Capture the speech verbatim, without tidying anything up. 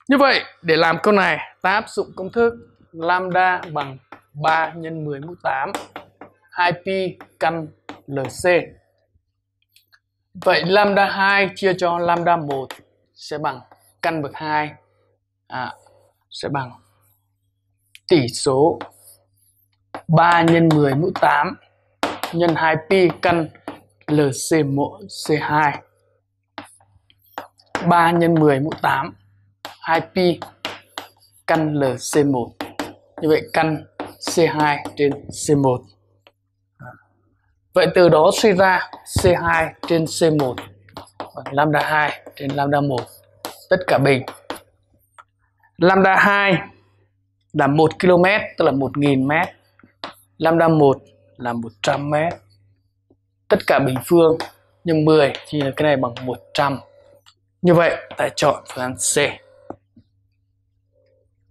Như vậy để làm câu này ta áp dụng công thức lambda bằng ba nhân mười mũ tám hai pi căn lc. Vậy lambda hai chia cho lambda một sẽ bằng căn bậc hai à, sẽ bằng tỷ số ba nhân mười mũ tám nhân hai pi căn lc một c hai. ba nhân mười mũ tám hai pi căn lc một. Như vậy căn c hai trên c một. Vậy từ đó suy ra c hai trên c một bằng lambda hai trên lambda một tất cả bình. Lambda hai là một ki lô mét tức là một nghìn mét. Lambda một là một trăm mét. Tất cả bình phương nhân mười thì cái này bằng một trăm. Như vậy ta chọn phương án C.